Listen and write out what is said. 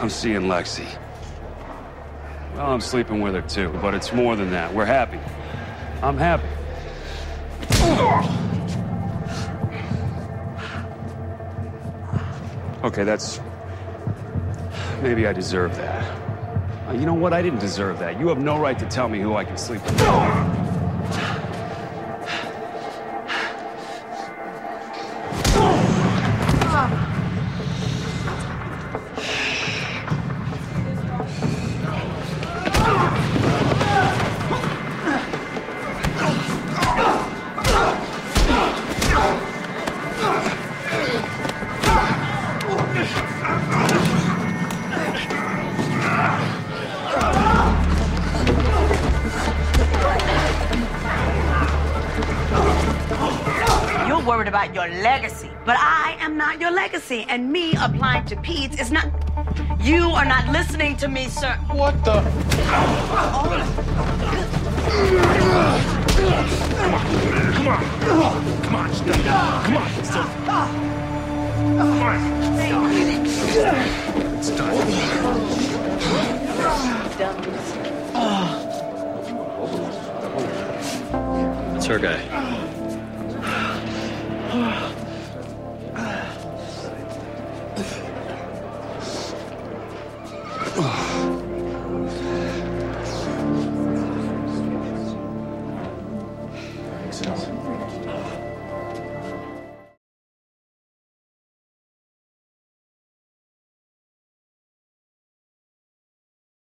I'm seeing Lexie. Well, I'm sleeping with her too, but it's more than that. We're happy. I'm happy. Okay, that's... Maybe I deserve that. You know what? I didn't deserve that. You have no right to tell me who I can sleep with. Worried about your legacy, but I am not your legacy, and me applying to Pete's is not. You are not listening to me, sir. What the? Come on, stay down. Come on, so. It's done. It's her guy.